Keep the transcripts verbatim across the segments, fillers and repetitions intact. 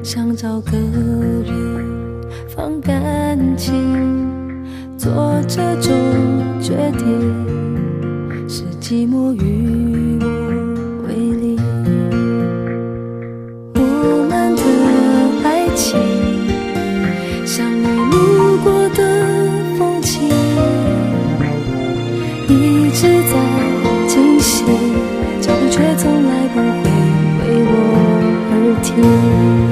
想找个人放感情，做这种决定，是寂寞与我为邻。我们的爱情像你路过的风景，一直在进行，脚步却从来不会为我而停。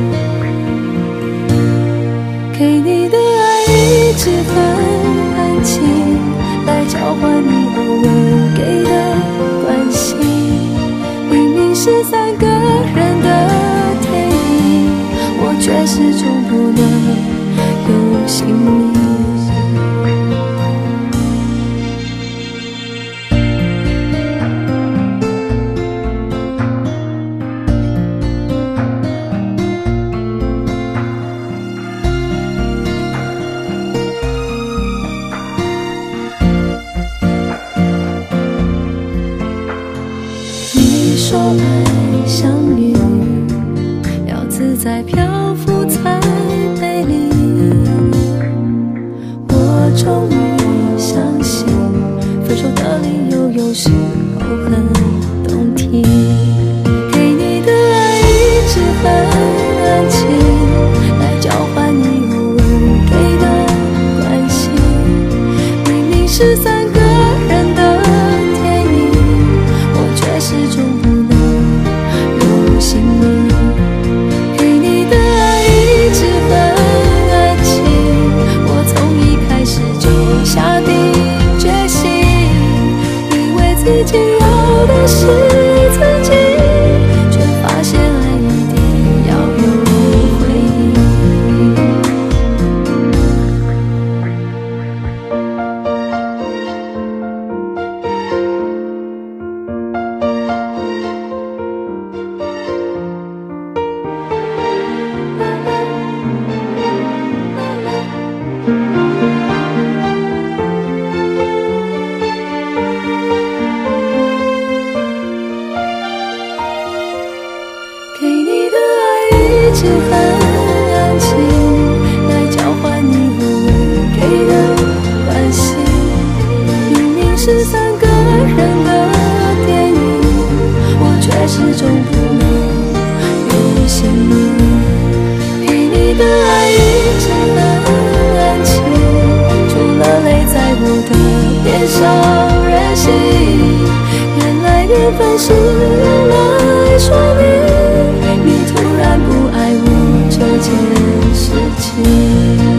给你的爱一直很安静，来交换你偶尔给的关心。明明是三个人的电影，我却始终不能有姓名。说爱像云，要自在漂浮才美丽。我终于相信，分手的理由有时候很动听。给你的爱一直很安静，来交换你偶尔给的关心。明明是三个人的电影，我却始终不心里。给你的爱一直很安静，我从一开始就下定决心，以为自己要的是自己，却发现爱一定要有回应。给你的爱一直很安静，来交换你偶尔给的关心。明明是三个人的电影，我却始终不能有姓名。给你的爱一直很安静，除了泪在我的脸上任性。原来缘分是用来说明你突然不爱我这件事情。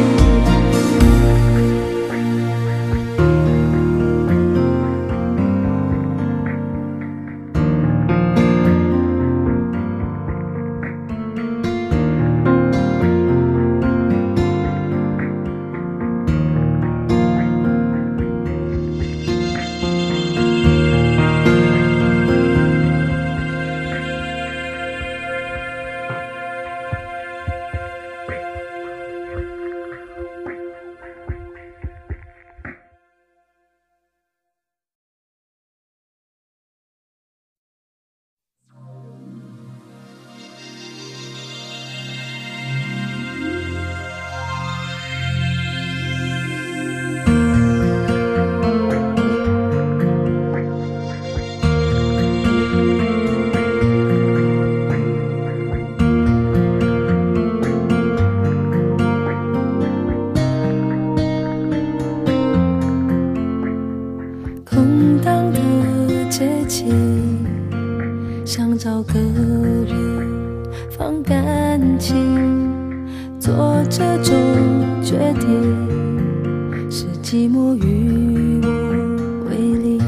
想找个人放感情，做这种决定，是寂寞与我为邻。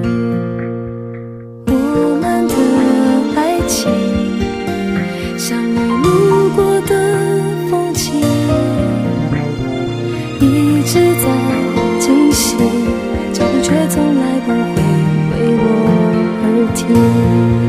我们的爱情像你路过的风景，一直在进行，脚步却从来不会为我而停。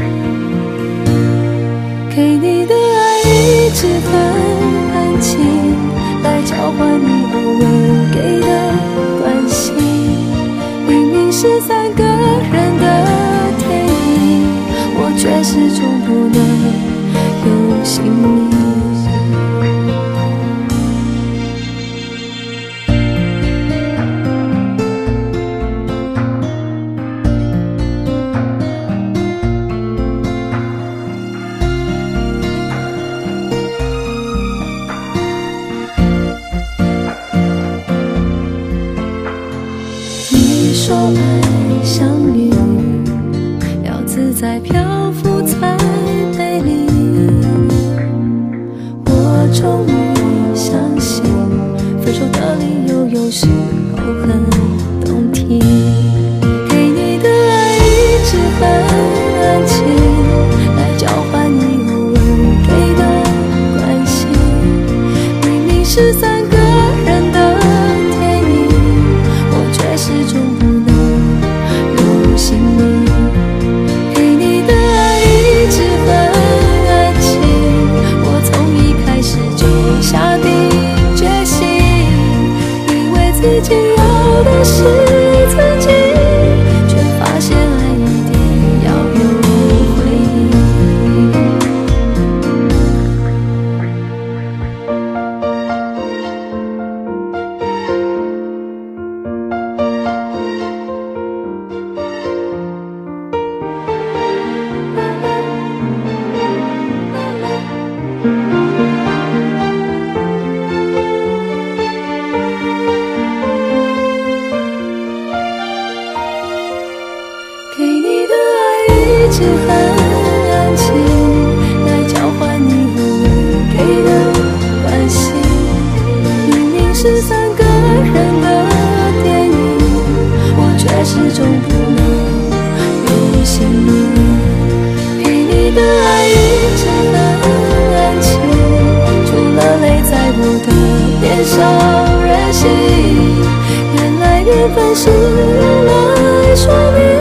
给你的爱一直很安静，来交换你偶尔给的关心。明明是三个人的电影，我却始终不能有心里。你说爱像雨，要自在漂浮才美丽。我终于相信，分手的理由有时候很动听。给你的爱一直很安静，来交换你偶尔给的关心。明明是三个人的电影，我却始终不能入心里。给你的爱一直很安静，我从一开始就下定决心，以为自己要的是曾经，却发现爱一定要有回应。给你的爱一直很安静，来交换你偶尔给的关心。明明是三个人的电影，我却始终不能入心里。给你的爱一直很安静，除了泪在我的脸上任性。原来缘分是用来说明。